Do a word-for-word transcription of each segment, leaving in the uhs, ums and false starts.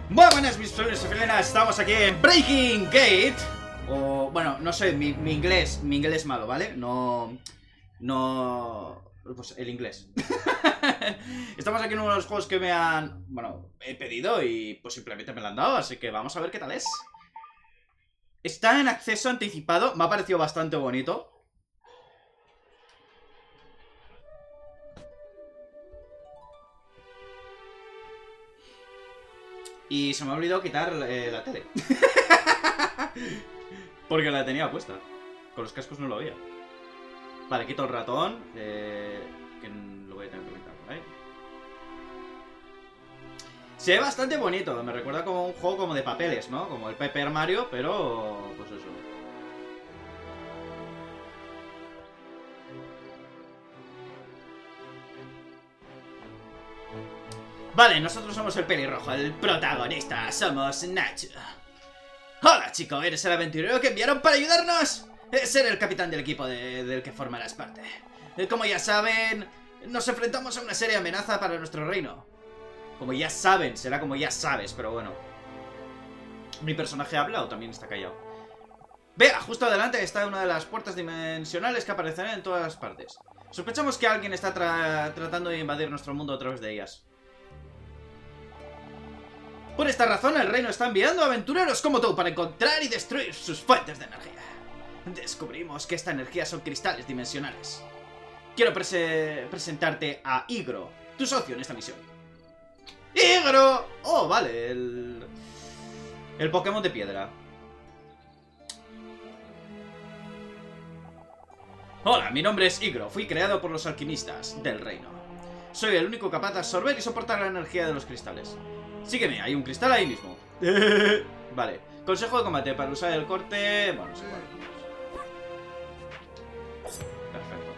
Muy buenas, mis felinas y felinas, estamos aquí en Breaking Gate. O, bueno, no sé, mi, mi inglés, mi inglés malo, ¿vale? No, no, pues el inglés. Estamos aquí en uno de los juegos que me han, bueno, he pedido y pues simplemente me lo han dado, así que vamos a ver qué tal es. Está en acceso anticipado, me ha parecido bastante bonito. Y se me ha olvidado quitar eh, la tele. Porque la tenía puesta. Con los cascos no lo veía. Vale, quito el ratón. Eh, que lo voy a tener que quitar, ¿vale? Se ve bastante bonito. Me recuerda como un juego como de papeles, ¿no? Como el Paper Mario, pero... pues eso. Vale, nosotros somos el pelirrojo, el protagonista. Somos Nacho. Hola, chico, ¿eres el aventurero que enviaron para ayudarnos? Seré el capitán del equipo de, del que formarás parte. Como ya saben, nos enfrentamos a una seria amenaza para nuestro reino. Como ya saben, será como ya sabes, pero bueno. ¿Mi personaje habla o también está callado? Vea, justo adelante está una de las puertas dimensionales que aparecerán en todas partes. Sospechamos que alguien está tra tratando de invadir nuestro mundo a través de ellas. Por esta razón, el reino está enviando aventureros como tú para encontrar y destruir sus fuentes de energía. Descubrimos que esta energía son cristales dimensionales. Quiero prese presentarte a Igro, tu socio en esta misión. ¡Igro! Oh, vale, el... el Pokémon de piedra. Hola, mi nombre es Igro. Fui creado por los alquimistas del reino. Soy el único capaz de absorber y soportar la energía de los cristales. Sígueme, hay un cristal ahí mismo. Vale, consejo de combate para usar el corte... bueno, no sé cuál. Perfecto.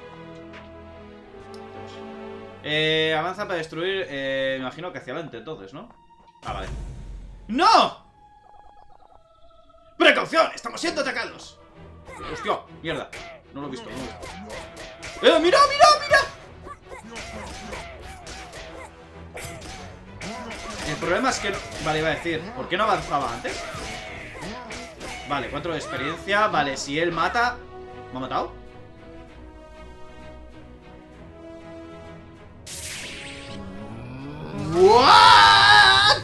Eh, avanza para destruir... Eh, me imagino que hacia adelante entonces, ¿no? Ah, vale. ¡No! ¡Precaución! ¡Estamos siendo atacados! ¡Hostia! ¡Mierda! No lo he visto, no lo he visto. ¡Eh, mira, mira, mira! El problema es que no... Vale, iba a decir, ¿por qué no avanzaba antes? Vale, cuatro de experiencia. Vale, si él mata... ¿Me ha matado? ¿What?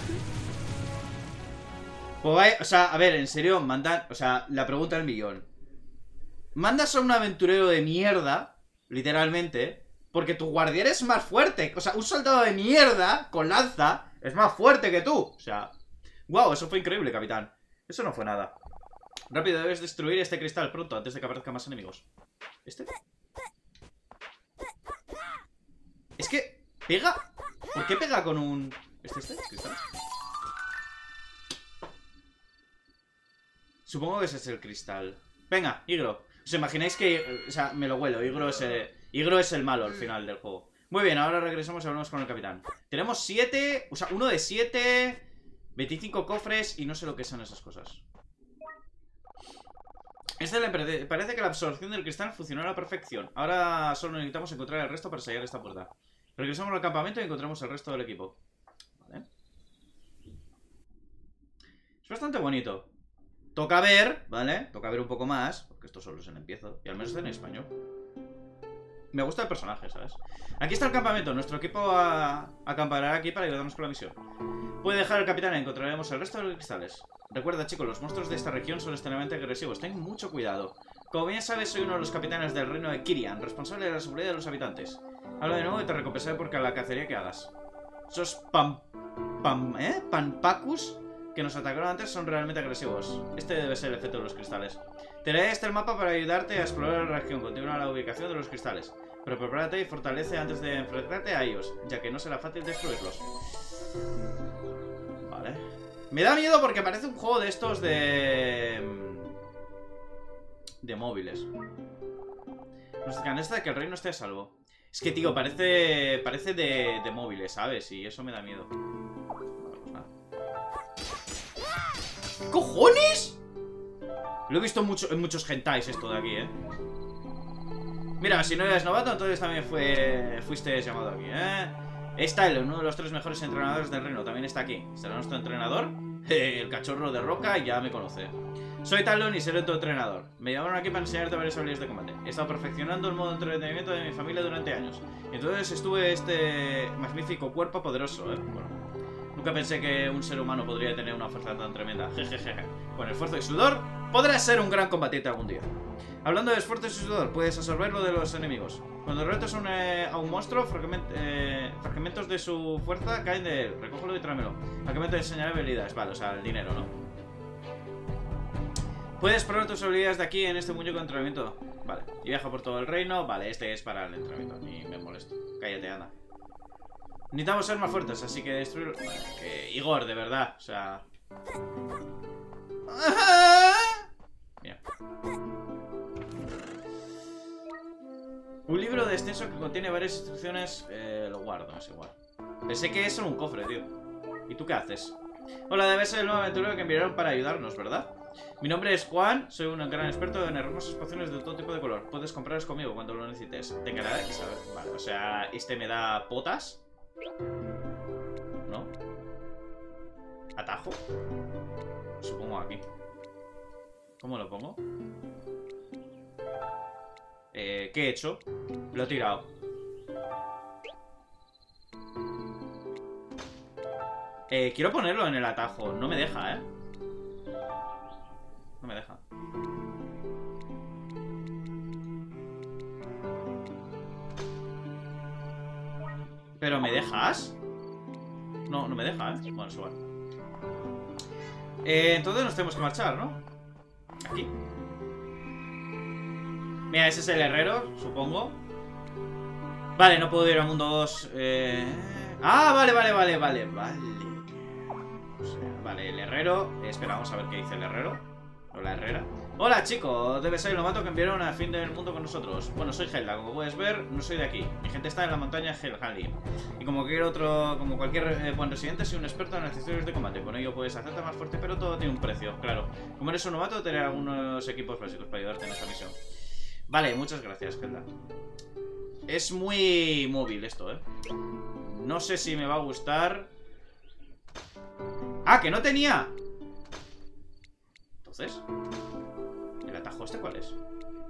Pues vaya, o sea, a ver, en serio, mandan... O sea, la pregunta del millón. Mandas a un aventurero de mierda, literalmente, porque tu guardián es más fuerte. O sea, un soldado de mierda con lanza es más fuerte que tú. O sea, wow, eso fue increíble, capitán. Eso no fue nada. Rápido, debes destruir este cristal pronto, antes de que aparezcan más enemigos. ¿Este? Es que pega. ¿Por qué pega con un... ¿Este, este? ¿Cristal? Supongo que ese es el cristal. Venga, Igro. ¿Os imagináis que... o sea, me lo huelo. Igro es el, Igro es el malo al final del juego. Muy bien, ahora regresamos y hablamos con el capitán. Tenemos siete... O sea, uno de siete... veinticinco cofres y no sé lo que son esas cosas. Este le parece que la absorción del cristal funcionó a la perfección. Ahora solo necesitamos encontrar el resto para sellar esta puerta. Regresamos al campamento y encontramos el resto del equipo. Vale. Es bastante bonito. Toca ver, ¿vale? Toca ver un poco más, porque esto solo es el empiezo. Y al menos está en español. Me gusta el personaje, ¿sabes? Aquí está el campamento. Nuestro equipo a... acampará aquí para ayudarnos con la misión. Puede dejar el capitán y encontraremos el resto de los cristales. Recuerda, chicos, los monstruos de esta región son extremadamente agresivos. Ten mucho cuidado. Como bien sabes, soy uno de los capitanes del reino de Kirian, responsable de la seguridad de los habitantes. Habla de nuevo y te recompensaré por la cacería que hagas. Esos pam... pam... ¿eh? Panpacus que nos atacaron antes son realmente agresivos. Este debe ser el efecto de los cristales. Te daré este mapa para ayudarte a explorar la región. Continúa la ubicación de los cristales. Pero prepárate y fortalece antes de enfrentarte a ellos, ya que no será fácil destruirlos. Vale. Me da miedo porque parece un juego de estos de... de móviles. Nos canesta de que el reino esté a salvo. Es que, tío, parece... parece de, de móviles, ¿sabes? Y eso me da miedo. Vale, pues nada. ¿Qué cojones? Lo he visto mucho, en muchos hentais esto de aquí, ¿eh? Mira, si no eres novato, entonces también fue, fuiste llamado aquí, ¿eh? Es Tylon, uno de los tres mejores entrenadores del reino. También está aquí. ¿Será nuestro entrenador? El cachorro de roca ya me conoce. Soy Tylon y seré tu entrenador. Me llamaron aquí para enseñarte varias habilidades de combate. He estado perfeccionando el modo de entretenimiento de mi familia durante años. Y entonces estuve este magnífico cuerpo poderoso, ¿eh? Bueno, nunca pensé que un ser humano podría tener una fuerza tan tremenda. Jejeje. Con esfuerzo y sudor, podrás ser un gran combatiente algún día. Hablando de esfuerzo y sudor, puedes absorberlo de los enemigos. Cuando derrotas a un, eh, a un monstruo, fragment, eh, fragmentos de su fuerza caen de él. Recógelo y tráemelo. ¿A qué me te enseñaré habilidades? Vale, o sea, el dinero, ¿no? Puedes probar tus habilidades de aquí en este muñeco de entrenamiento. Vale, y viaja por todo el reino. Vale, este es para el entrenamiento. Ni me molesto. Cállate, anda. Necesitamos ser más fuertes, así que destruir... Bueno, que Igor, de verdad, o sea... Mira. Un libro de extenso que contiene varias instrucciones. Eh, lo guardo, es igual. Pensé que es solo un cofre, tío. ¿Y tú qué haces? Hola, debes ser el nuevo aventurero que enviaron para ayudarnos, ¿verdad? Mi nombre es Juan, soy un gran experto en hermosas pociones de todo tipo de color. Puedes comprarlas conmigo cuando lo necesites. Te encargaré de saber. Vale, o sea, este me da potas. ¿No? ¿Atajo? Supongo aquí. ¿Cómo lo pongo? Eh, ¿qué he hecho? Lo he tirado. Eh, quiero ponerlo en el atajo. No me deja, ¿eh? No me deja. ¿Pero me dejas? No, no me deja, ¿eh? Bueno, es igual. Eh, entonces nos tenemos que marchar, ¿no? Aquí. Mira, ese es el herrero, supongo. Vale, no puedo ir al mundo dos. Eh... Ah, vale, vale, vale, vale, vale. O sea, vale, el herrero. Espera, vamos a ver qué dice el herrero. O la herrera. Hola, chico. Debe ser el novato que enviaron al fin del mundo con nosotros. Bueno, soy Helda. Como puedes ver, no soy de aquí. Mi gente está en la montaña Helhalin. Y como cualquier otro, como cualquier eh, buen residente, soy un experto en accesorios de combate. Con ello puedes hacerte más fuerte, pero todo tiene un precio, claro. Como eres un novato, tendré algunos equipos básicos para ayudarte en esta misión. Vale, muchas gracias, Helda. Es muy móvil esto, ¿eh? No sé si me va a gustar. ¡Ah, que no tenía! Entonces, ¿el atajo este cuál es?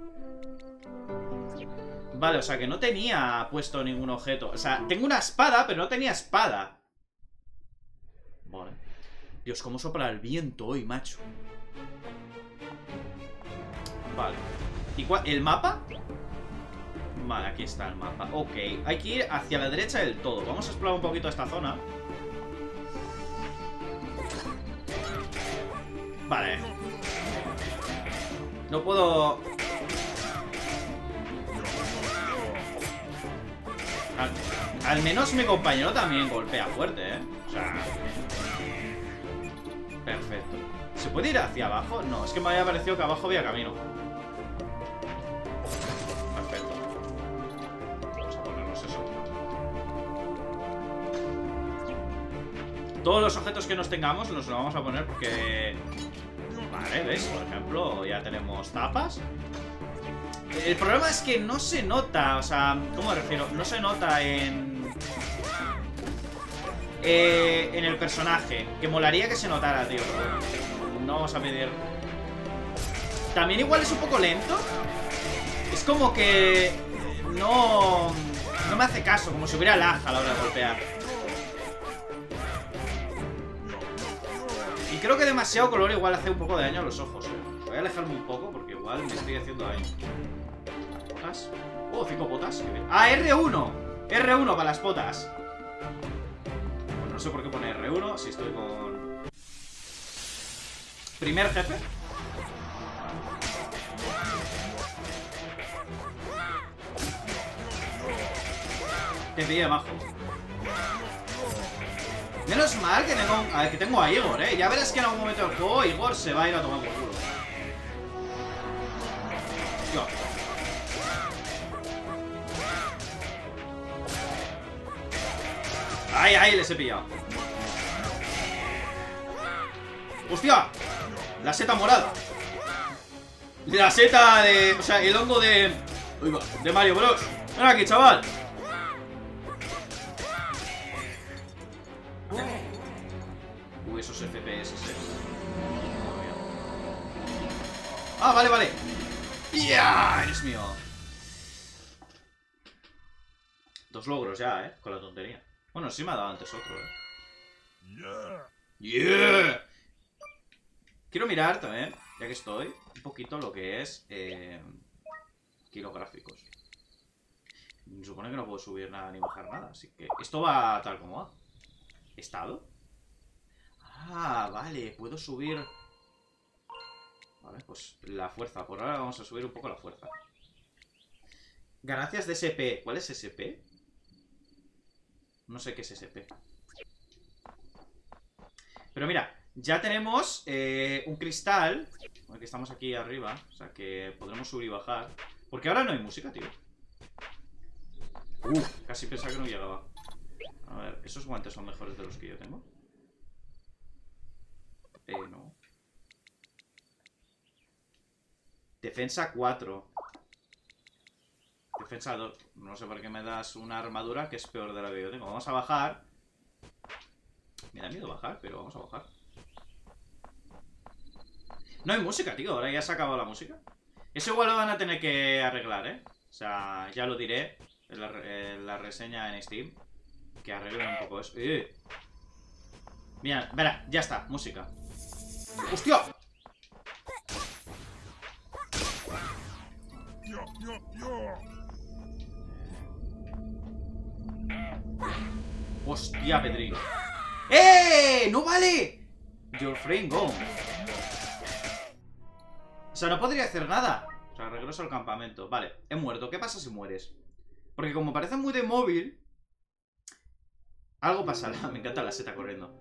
Vale, o sea que no tenía puesto ningún objeto. O sea, tengo una espada, pero no tenía espada. Vale. Dios, cómo sopla el viento hoy, macho. Vale. ¿Y cuál? ¿El mapa? Vale, aquí está el mapa. Ok, hay que ir hacia la derecha del todo. Vamos a explorar un poquito esta zona. Vale. No puedo... Al, al menos mi compañero también golpea fuerte, ¿eh? O sea... Perfecto. ¿Se puede ir hacia abajo? No, es que me había parecido que abajo había camino. Perfecto. Vamos a ponernos eso. Todos los objetos que nos tengamos nos los vamos a poner porque... Vale, ¿ves? Por ejemplo, ya tenemos tapas. El problema es que no se nota, o sea, ¿cómo me refiero? No se nota en... Eh, en el personaje. Que molaría que se notara, tío. No vamos a pedir... También igual es un poco lento. Es como que... No... No me hace caso, como si hubiera lag a la hora de golpear. Y creo que demasiado color igual hace un poco de daño a los ojos, eh. Voy a alejarme un poco porque igual me estoy haciendo daño. ¿Potas? Oh, cinco potas. ¡Ah, erre uno! erre uno para las potas. Pues no sé por qué pone erre uno si estoy con... Primer jefe. Te pide majo. Menos mal que tengo, a ver, que tengo a Igor, eh. Ya verás que en algún momento del juego Igor se va a ir a tomar por culo. Tío. Ahí, ahí, les he pillado. ¡Hostia! La seta morada. La seta de... O sea, el hongo de... De Mario Bros. Ven aquí, chaval. Uy, esos F P S, eh. Ah, vale, vale. ¡Ya! ¡Eres mío! Dos logros ya, eh. Con la tontería. Bueno, sí me ha dado antes otro, eh. ¡Yeah! Quiero mirar también, ya que estoy, un poquito lo que es eh, kilográficos. Supone que no puedo subir nada ni bajar nada, así que esto va tal como va. ¿Estado? Ah, vale, puedo subir... Vale, pues la fuerza. Por ahora vamos a subir un poco la fuerza. Ganancias de S P. ¿Cuál es S P? No sé qué es S P. Pero mira, ya tenemos eh, un cristal. Porque estamos aquí arriba. O sea que podremos subir y bajar. Porque ahora no hay música, tío. Uh, casi pensaba que no llegaba. A ver, ¿esos guantes son mejores de los que yo tengo? Eh, no. Defensa cuatro. Defensa dos. No sé por qué me das una armadura que es peor de la que yo tengo. Vamos a bajar. Me da miedo bajar, pero vamos a bajar. No hay música, tío. Ahora ya se ha acabado la música. Eso igual lo van a tener que arreglar, ¿eh? O sea, ya lo diré en la, en la reseña en Steam. Que arreglen un poco eso. ¡Eh! Mira, verá, ya está, música. ¡Hostia! ¡Hostia, Pedrín! ¡Eh! ¡No vale! Your friend gone. O sea, no podría hacer nada. O sea, regreso al campamento. Vale, he muerto. ¿Qué pasa si mueres? Porque como parece muy de móvil, algo pasará. Me encanta la seta corriendo.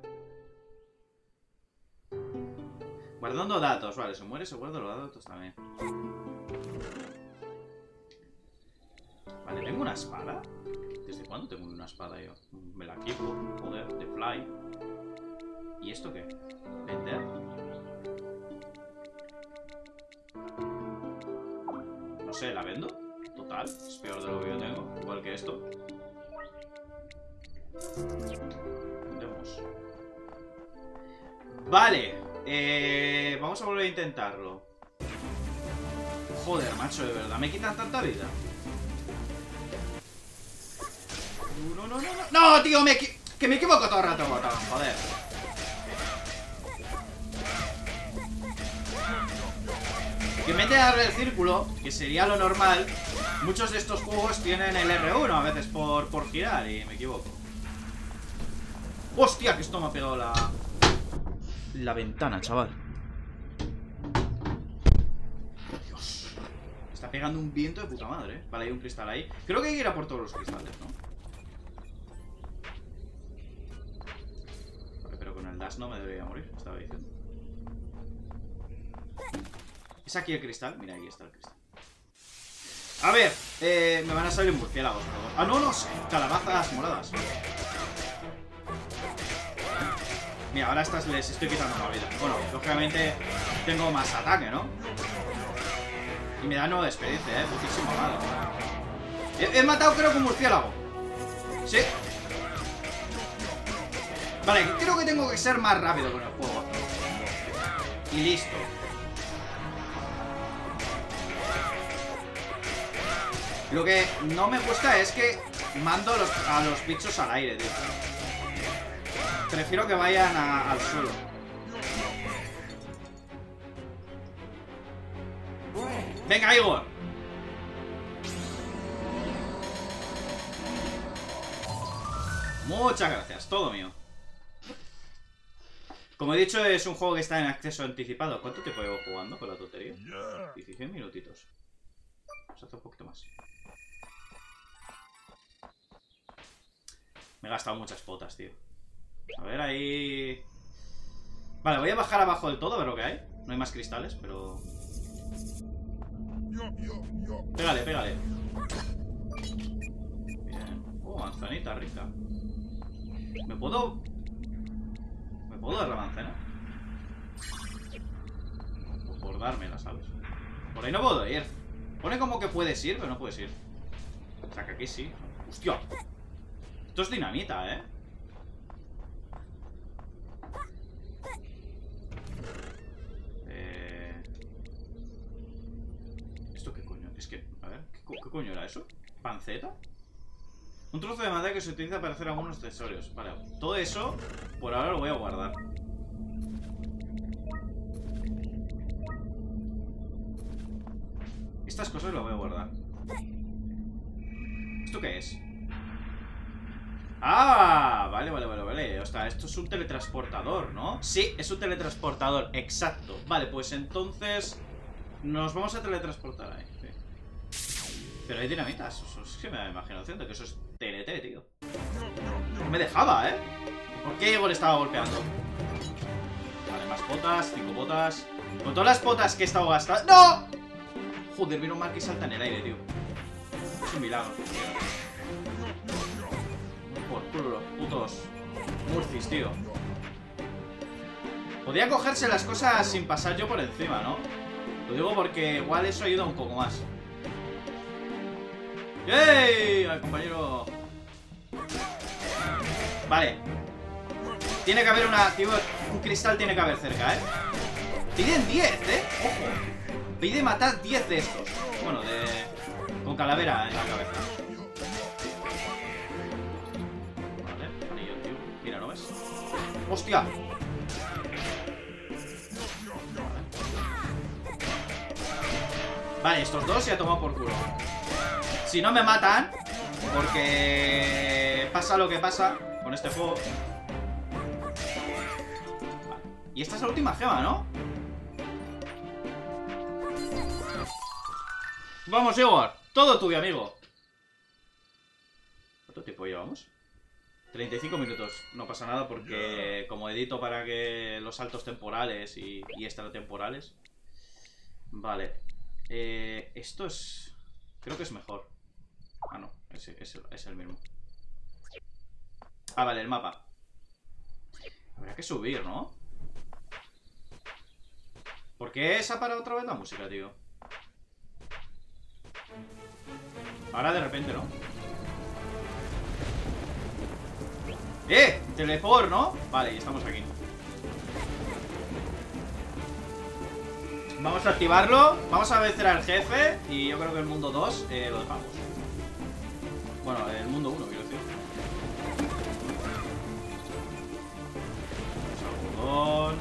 Guardando datos. Vale, si muere se guardan los datos también. Vale, ¿tengo una espada? ¿Desde cuándo tengo una espada yo? Me la equipo. Joder, de fly. ¿Y esto qué? ¿Vender? No sé, ¿la vendo? Total, es peor de lo que yo tengo. Igual que esto. Vendemos. Vale. Eh, vamos a volver a intentarlo. Joder, macho, de verdad. ¿Me quitan tanta vida? No, no, no, no. No, tío, me que me equivoco todo el rato, botón. Joder. Que en vez de darle el círculo, que sería lo normal, muchos de estos juegos tienen el R uno a veces por, por girar y me equivoco. ¡Hostia! Que esto me ha pegado la... La ventana, chaval. Dios. Está pegando un viento de puta madre, ¿eh? Vale, hay un cristal ahí. Creo que hay que ir a por todos los cristales, ¿no? Vale, pero con el dash no me debería morir, estaba diciendo. ¿Es aquí el cristal? Mira, aquí está el cristal. A ver, eh, me van a salir murciélagos, por favor. Ah, no, no, calabazas moradas. Mira, ahora estas les estoy quitando la vida. Bueno, lógicamente tengo más ataque, ¿no? Y me da nueva experiencia, ¿eh? Muchísimo malo. He, he matado creo que un murciélago. Sí. Vale, creo que tengo que ser más rápido con el juego. Y listo. Lo que no me gusta es que mando a los, a los bichos al aire, tío. Prefiero que vayan a, al suelo. Venga, Igor. Muchas gracias, todo mío. Como he dicho, es un juego que está en acceso anticipado. ¿Cuánto tiempo llevo jugando con la tontería? dieciséis minutitos. Vamos a hacer un poquito más. Me he gastado muchas potas, tío. A ver, ahí... Vale, voy a bajar abajo del todo a ver lo que hay. No hay más cristales, pero... Pégale, pégale. Bien. Oh, manzanita rica. ¿Me puedo...? ¿Me puedo dar la manzana? O por dármela, ¿sabes? Por ahí no puedo ir. Pone como que puedes ir, pero no puedes ir. O sea, que aquí sí. ¡Hostia! Esto es dinamita, ¿eh? coño era eso? ¿Panceta? Un trozo de madera que se utiliza para hacer algunos accesorios. Vale, todo eso por ahora lo voy a guardar. Estas cosas las voy a guardar. ¿Esto qué es? Ah, vale, vale, vale, vale. O sea, esto es un teletransportador, ¿no? Sí, es un teletransportador, exacto. Vale, pues entonces nos vamos a teletransportar ahí, sí. Pero hay dinamitas. Eso es que me da imaginación de que eso es T N T, tío. No me dejaba, ¿eh? ¿Por qué Igor estaba golpeando? Vale, más potas, cinco potas. Con todas las potas que he estado gastando... ¡No! Joder, vino mal que salta en el aire, tío. Es un milagro. Por culo, los putos murcis, tío. Podría cogerse las cosas sin pasar yo por encima, ¿no? Lo digo porque igual eso ayuda un poco más. ¡Yay! Al compañero. Vale. Tiene que haber una... Tío, un cristal tiene que haber cerca, ¿eh? Piden diez, ¿eh? Ojo. Pide matar diez de estos. Bueno, de... con calavera en la cabeza. Vale, anillo, tío. Mira, ¿no ves? ¡Hostia! Vale, estos dos se ha tomado por culo. Si no me matan, porque pasa lo que pasa con este juego. Vale. Y esta es la última gema, ¿no? Vamos, Igor. Todo tuyo, amigo. ¿Cuánto tiempo llevamos? treinta y cinco minutos. No pasa nada porque como edito para que los saltos temporales y, y extratemporales. Vale. Eh, esto es... Creo que es mejor. Ah, no. Es, es, es el mismo. Ah, vale, el mapa. Habrá que subir, ¿no? ¿Por qué se ha parado otra vez la música, tío? Ahora de repente, ¿no? ¡Eh! Teleport, ¿no? Vale, y estamos aquí. Vamos a activarlo. Vamos a vencer al jefe. Y yo creo que el mundo dos eh, lo dejamos. Bueno, el mundo uno, quiero decir. Algodón.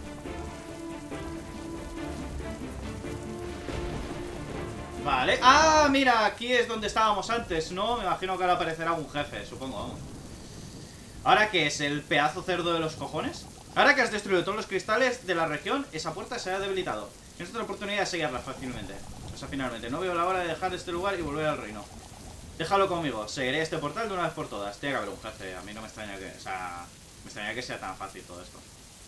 Vale. Ah, mira, aquí es donde estábamos antes, ¿no? Me imagino que ahora aparecerá un jefe, supongo, vamos. ¿Ahora qué es? ¿El pedazo cerdo de los cojones? Ahora que has destruido todos los cristales de la región, esa puerta se ha debilitado. Tienes otra oportunidad de sellarla fácilmente. O sea, finalmente, no veo la hora de dejar este lugar y volver al reino. Déjalo conmigo, seguiré este portal de una vez por todas. Tiene que haber un jefe, a mí no me extraña que... O sea, me extraña que sea tan fácil todo esto.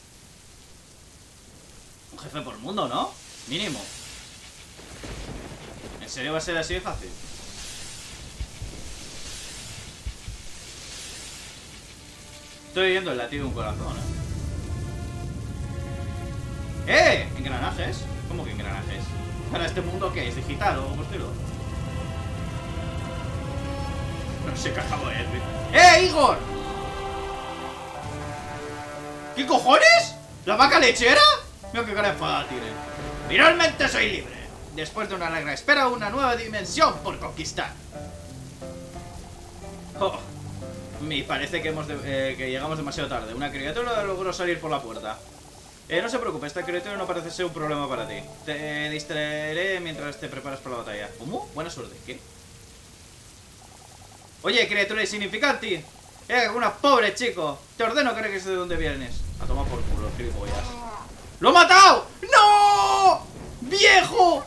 Un jefe por mundo, ¿no? Mínimo. ¿En serio va a ser así de fácil? Estoy viendo el latido de un corazón, ¿eh? ¡Eh! ¿Engranajes? ¿Cómo que engranajes? ¿Para este mundo qué es? ¿Digital o por estilo? No sé qué acabo de decir. ¡Eh, Igor! ¿Qué cojones? ¿La vaca lechera? Mira qué cara enfadada tiene. ¡Finalmente soy libre! Después de una larga espera, una nueva dimensión por conquistar. Oh, me parece que, hemos de, eh, que llegamos demasiado tarde. Una criatura logró salir por la puerta. Eh, no se preocupe, esta criatura no parece ser un problema para ti. Te distraeré mientras te preparas para la batalla. ¿Cómo? Buena suerte. ¿Qué? Oye, criatura insignificante. Eh, una pobre chico. Te ordeno que regrese de donde vienes. A tomar por culo, gilipollas. ¡Lo he matado! ¡No! ¡Viejo!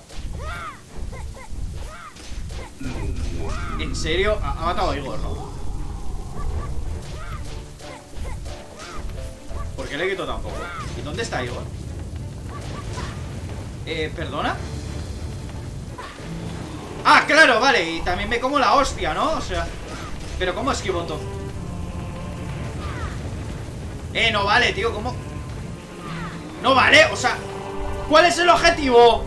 ¿En serio? Ha, ha matado a Igor, ¿no? ¿Por qué le quito tan poco? ¿Y dónde está Igor? Eh, ¿perdona? Ah, claro, vale. Y también me como la hostia, ¿no? O sea... ¿Pero cómo esquivo entonces? Eh, no vale, tío, ¿cómo? No vale, o sea... ¿Cuál es el objetivo?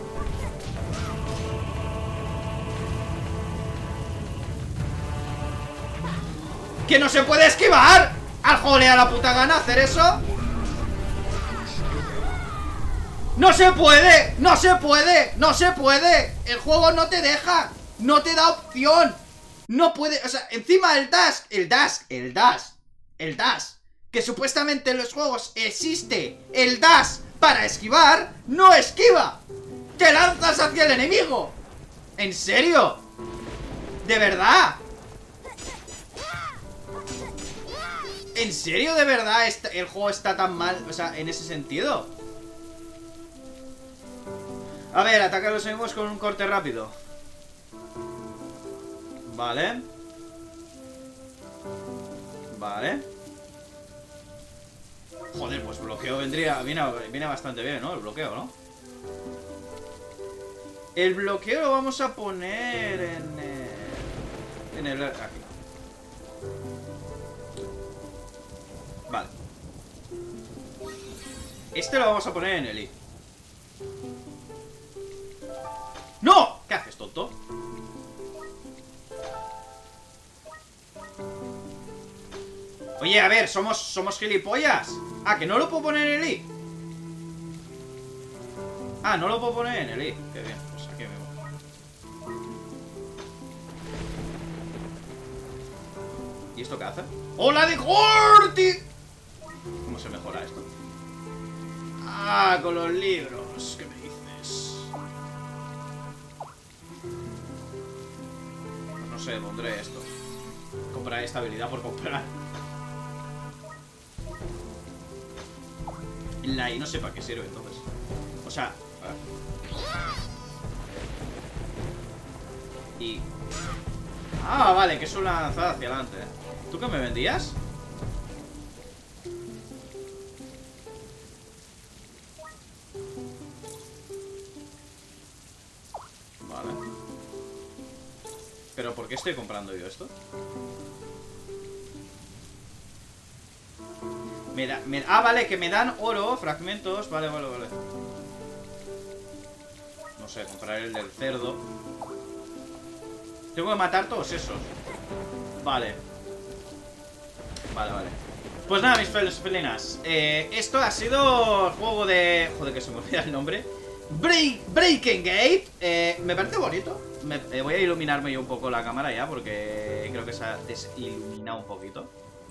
¿Que no se puede esquivar? ¿Al juego le da la puta gana hacer eso? ¡No se puede! ¡No se puede! ¡No se puede! ¡El juego no te deja! No te da opción. No puede, o sea, encima el dash, el dash, el dash, el dash, que supuestamente en los juegos existe el dash para esquivar, no esquiva. Te lanzas hacia el enemigo. ¿En serio? ¿De verdad? ¿En serio de verdad está, el juego está tan mal? O sea, en ese sentido. A ver, ataca a los enemigos con un corte rápido. Vale. Vale. Joder, pues bloqueo vendría... Viene, viene bastante bien, ¿no? El bloqueo, ¿no? El bloqueo lo vamos a poner en... Eh, en el... Aquí. Vale. Este lo vamos a poner en el I. ¡No! ¿Qué haces, tonto? Oye, a ver, somos, somos gilipollas. Ah, que no lo puedo poner en el I. Ah, no lo puedo poner en el I. Qué bien, pues aquí me voy. ¿Y esto qué hace? ¡Hola de Gorti! ¿Cómo se mejora esto? Ah, con los libros. ¿Qué me dices? Pues no sé, pondré esto. Compraré estabilidad por comprar. La I no sé para qué sirve entonces. O sea, a ver. Y... Ah, vale, que es una lanzada hacia adelante. ¿Tú qué me vendías? Vale. ¿Pero por qué estoy comprando yo esto? Me da, me, ah, vale, que me dan oro, fragmentos. Vale, vale, vale. No sé, compraré el del cerdo. Tengo que matar todos esos. Vale. Vale, vale. Pues nada, mis fel felinas. Eh, esto ha sido el juego de... Joder, que se me olvida el nombre. Break, Breaking Gate. Eh, me parece bonito. Me, eh, voy a iluminarme yo un poco la cámara ya, porque creo que se ha desiluminado un poquito.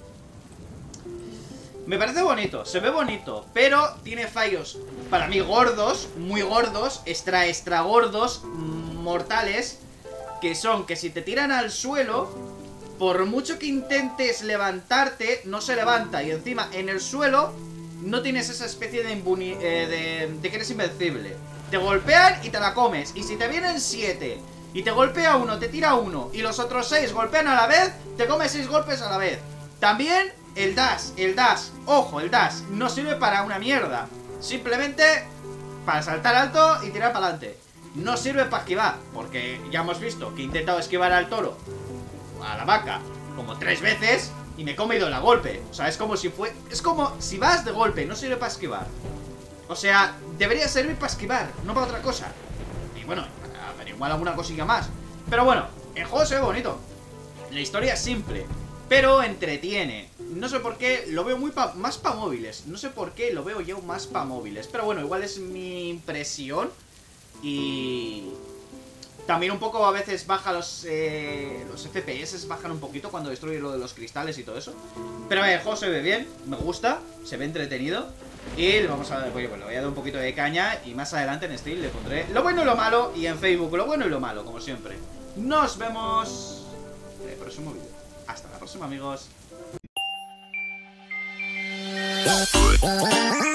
Me parece bonito, se ve bonito, pero tiene fallos para mí gordos, muy gordos, extra, extra gordos, mortales, que son que si te tiran al suelo, por mucho que intentes levantarte, no se levanta. Y encima, en el suelo, no tienes esa especie de, imbuni eh, de, de que eres invencible. Te golpean y te la comes. Y si te vienen siete y te golpea uno, te tira uno, y los otros seis golpean a la vez, te comes seis golpes a la vez. También... El dash, el dash, ojo, el dash no sirve para una mierda. Simplemente para saltar alto y tirar para adelante. No sirve para esquivar, porque ya hemos visto que he intentado esquivar al toro, a la vaca, como tres veces y me he comido la golpe. O sea, es como si fue... Es como si vas de golpe, no sirve para esquivar. O sea, debería servir para esquivar, no para otra cosa. Y bueno, a ver, igual alguna cosilla más. Pero bueno, el juego se ve bonito. La historia es simple, pero entretiene. No sé por qué, lo veo muy pa más para móviles. No sé por qué lo veo yo más para móviles. Pero bueno, igual es mi impresión. Y... también un poco a veces baja los... Eh, los F P S bajan un poquito cuando destruye lo de los cristales y todo eso. Pero a ver, el juego se ve bien, me gusta, se ve entretenido. Y le vamos a... Oye, bueno, le voy a dar un poquito de caña. Y más adelante en Steam le pondré lo bueno y lo malo. Y en Facebook lo bueno y lo malo, como siempre. Nos vemos en el próximo vídeo. Hasta la próxima, amigos.